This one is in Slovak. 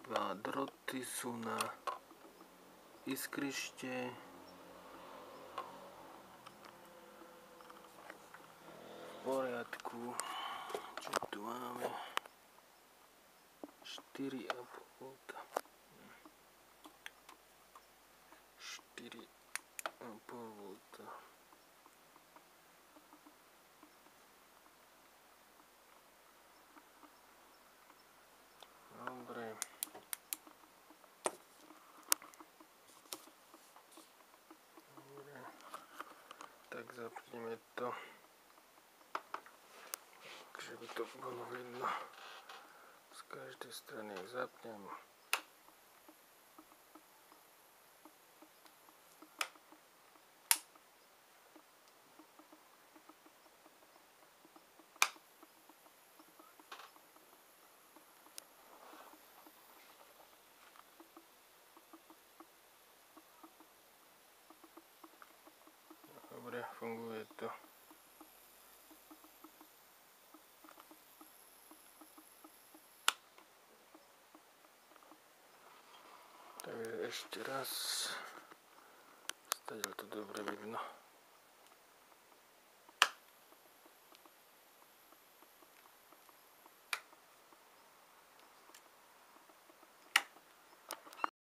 Dva droty sú na iskrište. V poriadku. Čo tu máme? 4,5 V. 4,5 V. Dobre. Dobre. Tak zapneme to. Takže by to bolo vidno. Z každej strany zapnem. Dobre, funguje to. Takže ešte raz. Stadiaľ to dobre vidno.